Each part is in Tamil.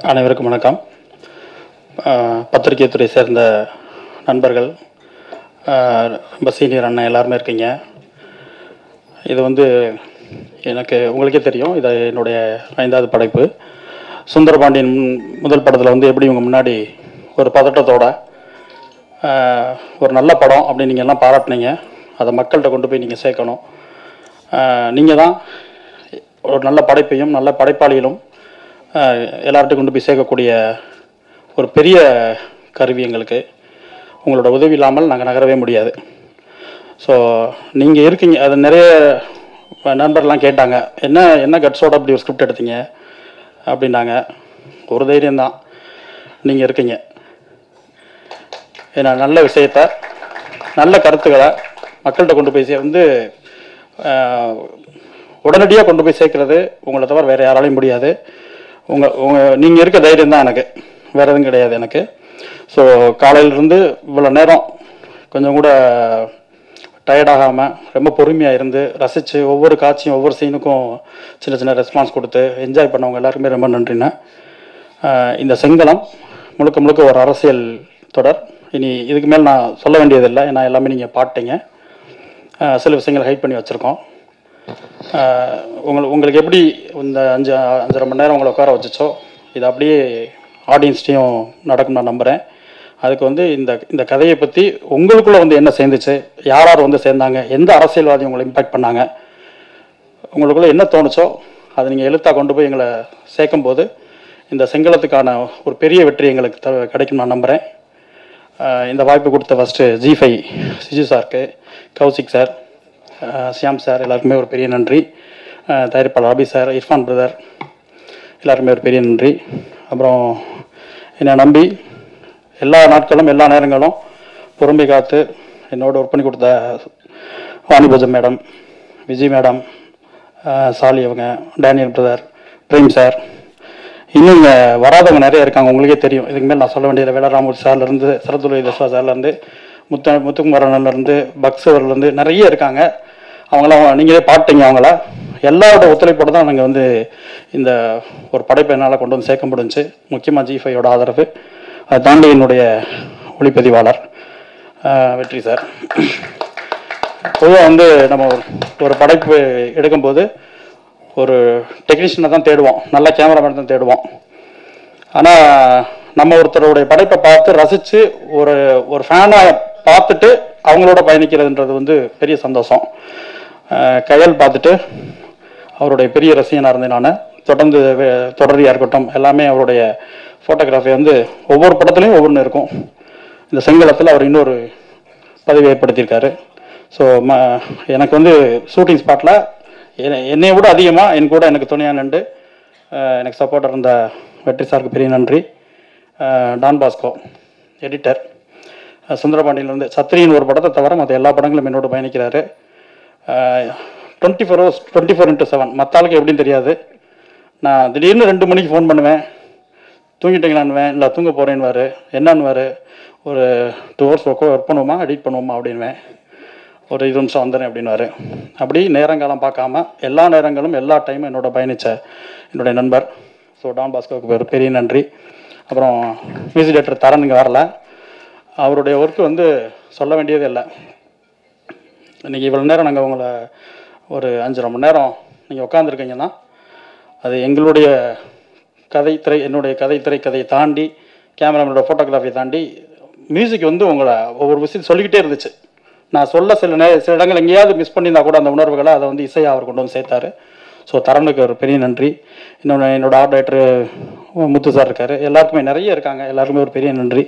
அனைவருக்கும் வணக்கம். பத்திரிகை துறை சேர்ந்த நண்பர்கள், ரொம்ப சீனியர் அண்ணன் எல்லாருமே இருக்கீங்க. இது எனக்கு உங்களுக்கே தெரியும், இது என்னுடைய 5வது படைப்பு. சுந்தரபாண்டியன் முதல் படத்தில் எப்படி இவங்க முன்னாடி ஒரு பதட்டத்தோட ஒரு நல்ல படம் அப்படின்னு நீங்கள் எல்லாம் பாராட்டினீங்க. அதை மக்கள்கிட்ட கொண்டு போய் நீங்கள் சேர்க்கணும். நீங்கள் தான் ஒரு நல்ல படைப்பையும் நல்ல படைப்பாளிகளும் எல்லார்ட்டையும் கொண்டு போய் சேர்க்கக்கூடிய ஒரு பெரிய கருவி எங்களுக்கு. உங்களோட உதவி இல்லாமல் நாங்கள் நகரவே முடியாது. ஸோ நீங்கள் இருக்கீங்க. அது நிறைய நண்பர்லாம் கேட்டாங்க, என்ன கட்ஸோடு அப்படி ஒரு ஸ்கிரிப்ட் எடுத்தீங்க அப்படின்னாங்க. ஒரு தைரியம்தான், நீங்கள் இருக்கீங்க. ஏன்னா நல்ல விஷயத்த, நல்ல கருத்துக்களை மக்கள்கிட்ட கொண்டு போய் உடனடியாக கொண்டு போய் சேர்க்கறது உங்களை தவிர வேறு யாராலையும் முடியாது. நீங்கள் இருக்க தைரியம் தான் எனக்கு, வேறு எதுவும் கிடையாது எனக்கு. ஸோ காலையிலேருந்து இவ்வளோ நேரம் கொஞ்சம் கூட டயர்டாகாமல் ரொம்ப பொறுமையாக இருந்து ரசித்து ஒவ்வொரு காட்சியும் ஒவ்வொரு சீனுக்கும் சின்ன சின்ன ரெஸ்பான்ஸ் கொடுத்து என்ஜாய் பண்ணவங்க எல்லாருக்குமே ரொம்ப நன்றிண்ணே. இந்த செங்கலம் முழுக்க முழுக்க ஒரு அரசியல் தொடர். இனி இதுக்கு மேல் நான் சொல்ல வேண்டியதில்லை, ஏன்னா எல்லாமே நீங்கள் பாட்டீங்க. சில விஷயங்களை ஹைட் பண்ணி வச்சுருக்கோம். உங்களுக்கு எப்படி இந்த 5.5 மணி நேரம் உங்களை உட்கார வச்சுச்சோ, இது அப்படியே ஆடியன்ஸ்டையும் நடக்கும் நான் நம்புகிறேன். அதுக்கு இந்த கதையை பற்றி உங்களுக்குள்ளே என்ன சேர்ந்துச்சு, யார் யார் சேர்ந்தாங்க, எந்த அரசியல்வாதி உங்களை இம்பேக்ட் பண்ணாங்க, உங்களுக்குள்ளே என்ன தோணுச்சோ அதை நீங்கள் எழுத்தாக கொண்டு போய் எங்களை சேர்க்கும்போது இந்த செங்கலத்துக்கான ஒரு பெரிய வெற்றி எங்களுக்கு கிடைக்கும் நான் நம்புகிறேன். இந்த வாய்ப்பு கொடுத்த ஃபஸ்ட்டு G5 சிஜு சாருக்கு, கௌசிக் சார், ஷியாம் சார் எல்லாருக்குமே ஒரு பெரிய நன்றி. தயாரிப்பாளர் அபி சார், இர்ஃபான் பிரதர் எல்லாருக்குமே ஒரு பெரிய நன்றி. அப்புறம் என்னை நம்பி எல்லா நாட்களும் எல்லா நேரங்களும் பொறுமை காத்து என்னோட ஒர்க் பண்ணி கொடுத்த வாணிபூஜம் மேடம், விஜய் மேடம், சாலி அவங்க, டேனியல் பிரதர், பிரேம் சார், இன்னும் இங்கே வராதவங்க நிறைய இருக்காங்க. உங்களுக்கே தெரியும். இதுக்கு மேலே நான் சொல்ல வேண்டியது வேலராமூர் சார்லேருந்து, சரதுரை தஸ்வா சார்லேருந்து, முத்துக்குமரன்லேருந்து, பக்ஸவர்லேருந்து நிறைய இருக்காங்க. அவங்களாம் நீங்களே பாட்டீங்க. அவங்கள எல்லாரோட ஒத்துழைப்போடு தான் நாங்கள் இந்த ஒரு படைப்பை என்னால் கொண்டு சேர்க்க முடிஞ்சு. முக்கியமாக G5யோட ஆதரவு, அதை தாண்டி என்னுடைய ஒளிப்பதிவாளர் வெற்றி சார். பொதுவாக நம்ம ஒரு படைப்பு எடுக்கும்போது ஒரு டெக்னீஷியனை தான் தேடுவோம், நல்ல கேமராமேன் தான் தேடுவோம். ஆனால் நம்ம ஒருத்தருடைய படைப்பை பார்த்து ரசித்து ஒரு ஃபேனாக பார்த்துட்டு அவங்களோட பயணிக்கிறதுன்றது பெரிய சந்தோஷம். கையல் பார்த்துட்டு அவருடைய பெரிய ரசிகனாக இருந்தேன் நான். தொடர்ந்து தொடரியாக இருக்கட்டும் எல்லாமே அவருடைய ஃபோட்டோகிராஃபி ஒவ்வொரு படத்துலையும் ஒவ்வொன்று இருக்கும். இந்த செங்கலத்தில் அவர் இன்னொரு பதிவை ஏற்படுத்தியிருக்காரு. ஸோ எனக்கு ஷூட்டிங் ஸ்பாட்டில் என்னை விட அதிகமாக எனக்கு துணையாக நின்று எனக்கு சப்போர்ட்டாக இருந்த வெற்றி சாருக்கு பெரிய நன்றி. டான் பாஸ்கோ எடிட்டர், சுந்தரபாண்டியிலேருந்து சத்திரியின் ஒரு படத்தை தவிர மற்ற எல்லா படங்களும் என்னோட பயணிக்கிறாரு. 24 hours 24x7. மற்ற ஆளுக்கு எப்படின்னு தெரியாது. நான் திடீர்னு 2 மணிக்கு ஃபோன் பண்ணுவேன், தூங்கிட்டீங்களான்னுவேன், இல்லை தூங்க போகிறேன்னுவார். என்னன்னுவார், ஒரு 2 hours ஒர்க் பண்ணுவோமா, எடிட் பண்ணுவோமா அப்படின்வேன். ஒரு 20 நிமிஷம் வந்துடுறேன் அப்படின்வார். அப்படி நேரங்காலம் பார்க்காம எல்லா நேரங்களும் எல்லா டைமும் என்னோட பயணித்த என்னுடைய நண்பர். ஸோ டான் பாஸ்கோவுக்கு ஒரு பெரிய நன்றி. அப்புறம் மியூசிக் டைரக்டர் தரன் இங்கே வரல. அவருடைய ஒர்க்கு சொல்ல வேண்டியதே இல்லை. இன்றைக்கி இவ்வளோ நேரம் நாங்கள் உங்களை ஒரு 5.5 மணி நேரம் நீங்கள் உட்காந்துருக்கீங்கன்னா அது எங்களுடைய என்னுடைய கதையை தாண்டி, கேமராமேனோட ஃபோட்டோகிராஃபியை தாண்டி மியூசிக் உங்களை ஒவ்வொரு விஷயத்தை சொல்லிக்கிட்டே இருந்துச்சு. நான் சில இடங்கள் எங்கேயாவது மிஸ் பண்ணியிருந்தா கூட அந்த உணர்வுகளை அதை இசையாக அவர் கொண்டு சேர்த்தார். ஸோ தரனுக்கு ஒரு பெரிய நன்றி. என்னோட ஆர்ட் டைரக்டர் முத்து சார் இருக்கார். எல்லாருக்குமே நிறைய இருக்காங்க. எல்லாருக்குமே ஒரு பெரிய நன்றி.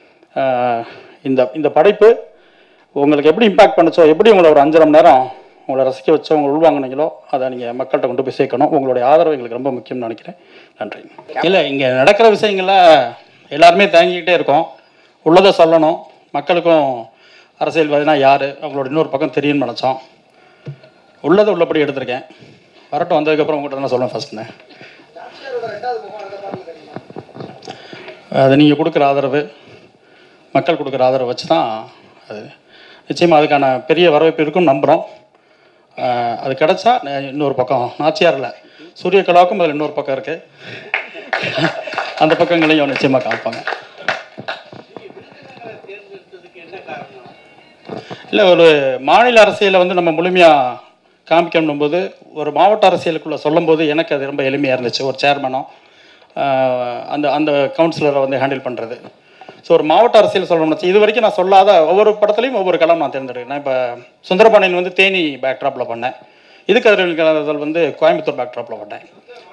இந்த படைப்பு உங்களுக்கு எப்படி இம்பேக்ட் பண்ணுச்சோ, எப்படி உங்களை ஒரு 5.5 மணி நேரம் உங்களை ரசிக்க வச்சோ, உங்களை உள்வாங்கினீங்களோ, அதை நீங்கள் மக்கள்கிட்ட கொண்டு போய் சேர்க்கணும். உங்களுடைய ஆதரவு எங்களுக்கு ரொம்ப முக்கியம்னு நினைக்கிறேன். நன்றி. இல்லை, இங்கே நடக்கிற விஷயங்கள எல்லாருமே தாங்கிக்கிட்டே இருக்கோம். உள்ளதை சொல்லணும். மக்களுக்கும் அரசியல்வாதினா யார், அவங்களோட இன்னொரு பக்கம் தெரியும்னு நினச்சோம். உள்ளதை உள்ளபடி எடுத்திருக்கேன். வரட்டும், வந்ததுக்கப்புறம் உங்கள்கிட்ட தான் சொல்லுவேன். ஃபஸ்ட்டுன்னு அது நீங்கள் கொடுக்குற ஆதரவு, மக்கள் கொடுக்குற ஆதரவு வச்சு தான் அது நிச்சயமாக அதுக்கான பெரிய வரவேற்பு இருக்குன்னு நம்புகிறோம். அது கிடச்சா இன்னொரு பக்கம் நாச்சியாரில் சூரிய கலாவுக்கும் அதில் இன்னொரு பக்கம் இருக்குது. அந்த பக்கங்களையும் நிச்சயமாக காமிப்பாங்க. இல்லை, ஒரு மாநில அரசியலை வந்து நம்ம முழுமையாக காமிக்கணும் போது ஒரு மாவட்ட அரசியலுக்குள்ளே சொல்லும்போது எனக்கு அது ரொம்ப எளிமையாக இருந்துச்சு. ஒரு சேர்மனோ அந்த அந்த கவுன்சிலரை வந்து ஹேண்டில் பண்ணுறது. ஸோ ஒரு மாவட்ட அரசியல் சொல்லணும்னு இது வரைக்கும் நான் சொல்லாத ஒவ்வொரு படத்துலையும் ஒவ்வொரு களம் நான் தேர்ந்தெடுக்கிறேன். நான் இப்போ சுந்தரபாண்டியன் வந்து தேனி பேக்ட்ராப்பில் பண்ணேன். இதுக்கதிர்கள் வந்து கோயம்புத்தூர் பேக்ட்ராப்பில் பண்ணேன்.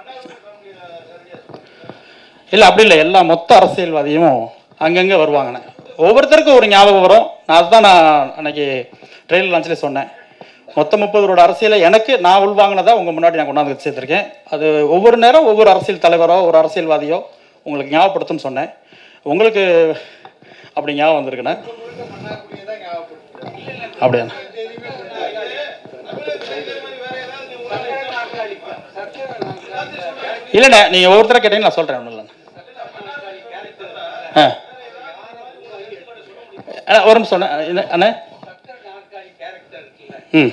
இல்லை அப்படி இல்லை, எல்லா மொத்த அரசியல்வாதியும் அங்கங்கே வருவாங்கண்ணே. ஒவ்வொருத்தருக்கும் ஒரு ஞாபகம் வரும். நான் அதுதான் நான் அன்னைக்கு ட்ரெயிலர் லான்ச்லேயே சொன்னேன். மொத்தம் 30 அரசியலை எனக்கு நான் உள்வாங்கினதா உங்கள் முன்னாடி நான் கொண்டாந்து சேர்த்துருக்கேன். அது ஒவ்வொரு நேரம் ஒவ்வொரு அரசியல் தலைவரோ ஒரு அரசியல்வாதியோ உங்களுக்கு ஞாபகப்படுத்தும்னு சொன்னேன். உங்களுக்கு அப்படி ஞாபகம் வந்திருக்குண்ணே? அப்படியா? இல்லைண்ணே, நீங்கள் ஒவ்வொருத்தரை கேட்டீங்கன்னு நான் சொல்கிறேன். ஒன்றும் இல்லைண்ணே. ஒரு நிமிஷம் அண்ணே. ம்,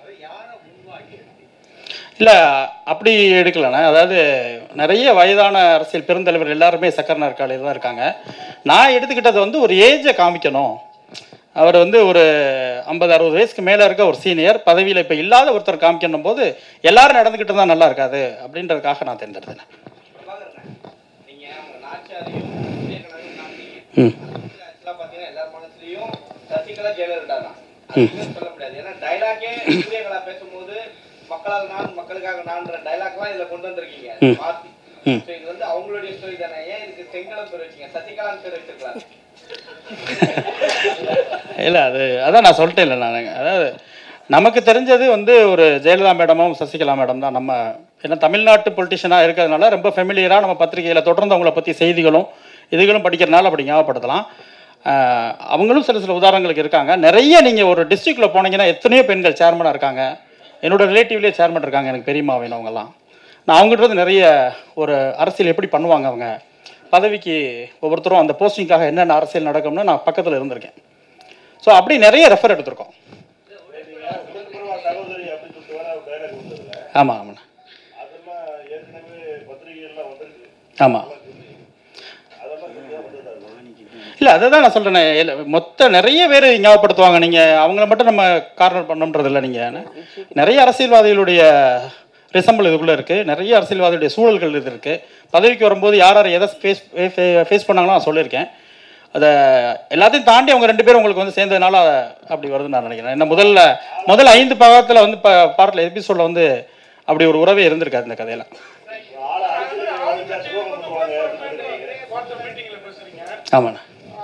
இல்லை அப்படி எடுக்கலண்ணே. அதாவது நிறைய வயதான அரசியல் பெருந்தலைவர் எல்லாருமே சக்கர நாற்காலியில் தான் இருக்காங்க. நான் எடுத்துக்கிட்டது வந்து ஒரு ஏஜை காமிக்கணும். அவர் வந்து ஒரு 50-60 வயசுக்கு மேலே இருக்க ஒரு சீனியர் பதவியில் இப்போ இல்லாத ஒருத்தர் காமிக்கணும் போது எல்லாரும் நடந்துக்கிட்டு தான் நல்லா இருக்காது அப்படின்றதுக்காக நான் தேர்ந்தெடுத்தேன். ம் மக்களால் நான் மக்களுக்காக நான்ற டயலாக்லாம் இதுல கொண்டு வந்திருக்கீங்க. இது வந்து அவங்களுடைய ஸ்டோரி தானே? ஏன் இதுக்கு செங்கலம் பேர் வச்சீங்க? சசிகலான்னு பேர் வச்சிருக்கலாம். இல்லை, அதான் நான் சொல்லிட்டேன். இல்லை, நான் அதாவது நமக்கு தெரிஞ்சது வந்து ஒரு ஜெயலலிதா மேடமும் சசிகலா மேடம் தான். நம்ம ஏன்னா தமிழ்நாட்டு பொலிட்டிஷியனாக இருக்கிறதுனால ரொம்ப ஃபெமிலியராக நம்ம பத்திரிகையில் தொடர்ந்து அவங்கள பற்றி செய்திகளும் இதுகளும் படிக்கிறதுனால அப்படி ஞாபகப்படுத்தலாம். அவங்களும் சில சில உதாரணங்களுக்கு இருக்காங்க. நிறைய நீங்கள் ஒரு டிஸ்ட்ரிக்டில் போனீங்கன்னா எத்தனையோ பெண்கள் சேர்மனாக இருக்காங்க. என்னோட ரிலேட்டிவ்லேயே சேர்மன் இருக்காங்க. எனக்கு பெரியம்மா வேணும் அவங்கெல்லாம். நான் அவங்ககிட்ட நிறைய ஒரு அரசியல் எப்படி பண்ணுவாங்க, அவங்க பதவிக்கு ஒவ்வொருத்தரும் அந்த போஸ்டிங்காக என்னென்ன அரசியல் நடக்கும்னு நான் பக்கத்தில் இருந்திருக்கேன். ஸோ அப்படி நிறைய ரெஃபர் எடுத்திருக்கோம். ஆமாம் ஆமாண்ணா. ஆமாம். இல்லை, அதை தான் நான் சொல்கிறேன். மொத்த நிறைய பேர் ஞாபகப்படுத்துவாங்க. நீங்கள் அவங்கள மட்டும் நம்ம கார்னர் பண்ணணுன்றது இல்லை. நீங்கள் நிறைய அரசியல்வாதிகளுடைய ரிசம்பிள் இதுக்குள்ளே இருக்குது. நிறைய அரசியல்வாதியுடைய சூழல்கள் இது இருக்குது. பதவிக்கு வரும்போது யார் யார் எதை ஃபேஸ் பண்ணாங்களோ நான் சொல்லியிருக்கேன். அதை எல்லாத்தையும் தாண்டி அவங்க 2 பேரும் உங்களுக்கு வந்து சேர்ந்ததுனால அப்படி வருதுன்னு நான் நினைக்கிறேன். என்ன முதல்ல 5 பாகத்தில் வந்து பாடத்தில் எபிசோடில் வந்து அப்படி ஒரு உறவே இருந்திருக்காது இந்த கதையில். ஆமாண்ணா.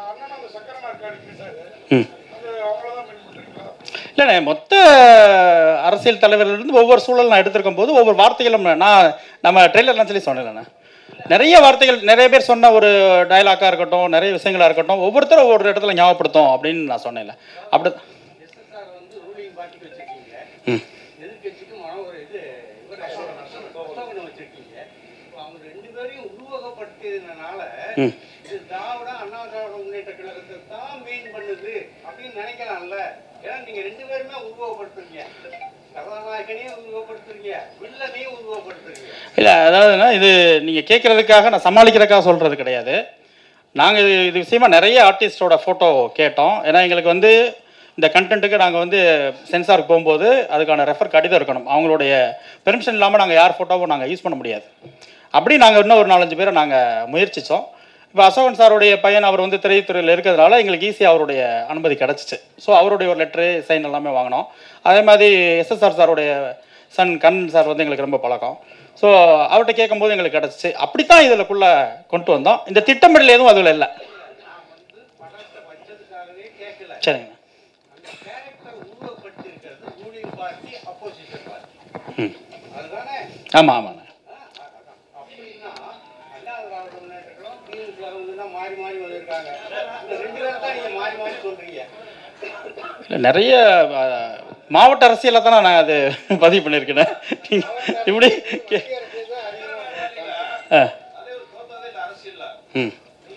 ம், இல்லைண்ணே, மொத்த அரசியல் தலைவர்லேருந்து ஒவ்வொரு சூழல் நான் எடுத்திருக்கும் போது ஒவ்வொரு வார்த்தைகளும் நம்ம ட்ரெய்லர்லாம் சொல்லி சொன்னேன். நிறைய வார்த்தைகள் நிறைய பேர் சொன்ன ஒரு டயலாக்காக இருக்கட்டும், நிறைய விஷயங்களாக இருக்கட்டும், ஒவ்வொருத்தரும் ஒவ்வொரு இடத்துல ஞாபகப்படுத்தும் அப்படின்னு நான் சொன்னேன்ல. அப்படி ம் ம் இல்லை, அதாவதுன்னா இது நீங்கள் கேட்குறதுக்காக நான் சமாளிக்கிறதுக்காக சொல்கிறது கிடையாது. நாங்கள் இது விஷயமா நிறைய ஆர்டிஸ்டோட ஃபோட்டோ கேட்டோம். ஏன்னா எங்களுக்கு வந்து இந்த கண்டென்ட்டுக்கு நாங்கள் வந்து சென்சாருக்கு போகும்போது அதுக்கான ரெஃபர் கடிதம் இருக்கணும். அவங்களுடைய பெர்மிஷன் இல்லாமல் நாங்கள் யார் ஃபோட்டோவும் நாங்கள் யூஸ் பண்ண முடியாது. அப்படி நாங்கள் இன்னும் ஒரு 4-5 பேரை நாங்கள் முயற்சித்தோம். இப்போ அசோகன் சாருடைய பையன் அவர் வந்து திரைத்துறையில் இருக்கிறதுனால எங்களுக்கு ஈஸியாக அவருடைய அனுமதி கிடச்சிச்சு. ஸோ அவருடைய ஒரு லெட்ரு சைன் எல்லாமே வாங்கினோம். அதே மாதிரி எஸ்எஸ்ஆர் சாருடைய சன் கண்ணன் சார் வந்து எங்களுக்கு ரொம்ப பழக்கம். ஸோ அவர்கிட்ட கேட்கும்போது எங்களுக்கு கிடச்சிச்சு. அப்படித்தான் இதில்குள்ளே கொண்டு வந்தோம். இந்த திட்டமிடல் எதுவும் அதில் இல்லை. சரிங்க. ம், ஆமாம் ஆமாண்ணா. இல்லை, நிறைய மாவட்ட அரசியலில் தானே நான் அது பதிவு பண்ணியிருக்கேன். இப்படி ம்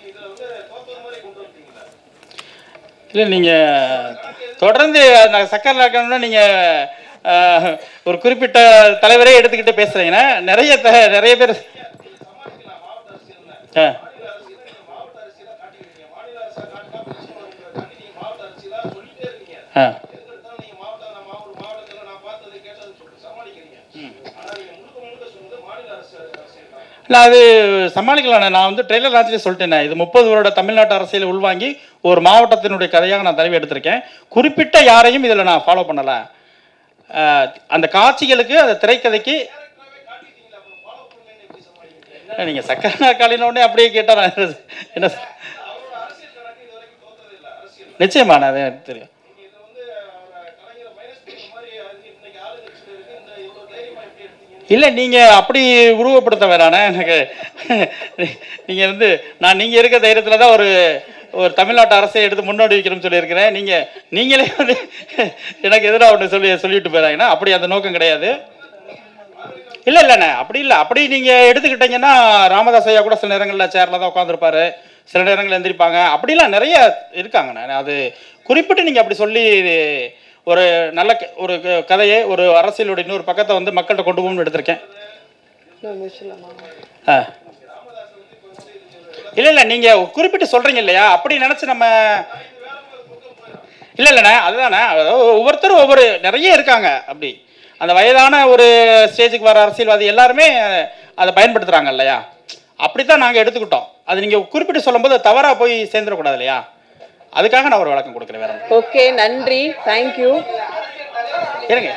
இல்லை, நீங்கள் தொடர்ந்து சக்கரை நாக்கணும்னா நீங்கள் ஒரு குறிப்பிட்ட தலைவரே எடுத்துக்கிட்டு பேசுகிறீங்கன்னா நிறைய பேர் இல்லை அது சமாளிக்கலாண்ணே. நான் வந்து ட்ரெய்லர் லான்ச்லேயே சொல்லிட்டேனே, இது 30 வருட தமிழ்நாட்டு அரசியலை உள்வாங்கி ஒரு மாவட்டத்தினுடைய கதையாக நான் தழுவி எடுத்திருக்கேன். குறிப்பிட்ட யாரையும் இதில் நான் ஃபாலோ பண்ணலை. அந்த காட்சிகளுக்கு அந்த திரைக்கதைக்கு நீங்கள் சக்கர நாற்காலினோடனே அப்படியே கேட்டால் நான் என்ன நிச்சயமா நான் அது தெரியும். இல்லை நீங்கள் அப்படி உருவப்படுத்த வேணாண்ணே எனக்கு. நீங்கள் வந்து நீங்கள் இருக்க தைரியத்தில் தான் ஒரு தமிழ்நாட்டு அரசை எடுத்து முன்னோடி வைக்கணும்னு சொல்லியிருக்கிறேன். நீங்களே வந்து எனக்கு எதிராக ஒன்று சொல்லிட்டு போயிடாங்கன்னா அப்படி அந்த நோக்கம் கிடையாது. இல்லைண்ணே அப்படி இல்லை. அப்படி நீங்கள் எடுத்துக்கிட்டீங்கன்னா ராமதாஸ் ஐயா கூட சில நேரங்களில் சேரில் தான் உட்காந்துருப்பாரு, சில நேரங்களில் எந்திரிப்பாங்க, அப்படிலாம் நிறைய இருக்காங்கண்ணே. அது குறிப்பிட்டு நீங்கள் அப்படி சொல்லி ஒரு நல்ல ஒரு கதையை ஒரு அரசியலுடைய இன்னொரு பக்கத்தை வந்து மக்கள்கிட்ட கொண்டு போகணும்னு எடுத்திருக்கேன். இல்லை நீங்கள் குறிப்பிட்டு சொல்கிறீங்க இல்லையா, அப்படி நினச்சி நம்ம இல்லைண்ணே அதுதானே. ஒவ்வொருத்தரும் ஒவ்வொரு நிறைய இருக்காங்க. அப்படி அந்த வயதான ஒரு ஸ்டேஜுக்கு வர அரசியல்வாதி எல்லாருமே அதை பயன்படுத்துகிறாங்க இல்லையா, அப்படித்தான் நாங்கள் எடுத்துக்கிட்டோம். அது நீங்கள் குறிப்பிட்டு சொல்லும்போது தவறாக போய் சேர்ந்துடக்கூடாது இல்லையா, அதுக்காக நான் ஒரு விளக்கம் கொடுக்குறேன். வேற ஓகே, நன்றி, தேங்க்யூ. இருங்க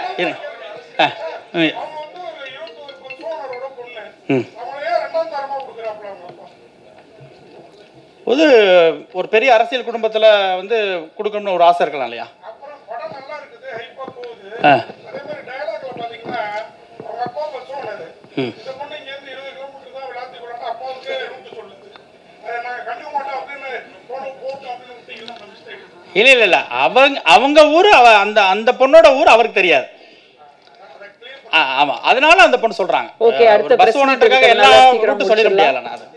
ஒரு பெரிய அரசியல் குடும்பத்தில் வந்து கொடுக்கணும்னு ஒரு ஆசை இருக்கலாம் இல்லையா. இல்லை அவங்க ஊர் அந்த பொண்ணோட ஊர் அவருக்கு தெரியாது. ஆமா, அதனால அந்த பொண்ணு சொல்றாங்க. ஓகே, அடுத்த பஸ் ஓனருக்காக எல்லா ரூட்டும் சொல்லிட முடியல.